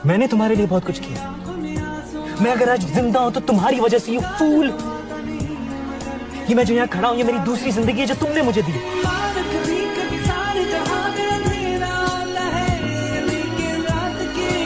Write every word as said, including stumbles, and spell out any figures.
मैंने तुम्हारे लिए बहुत कुछ किया। मैं अगर आज जिंदा हूं तो तुम्हारी वजह से। You fool. ये मैं जो यहाँ खड़ा हूं ये मेरी दूसरी जिंदगी है जो तुमने मुझे दी।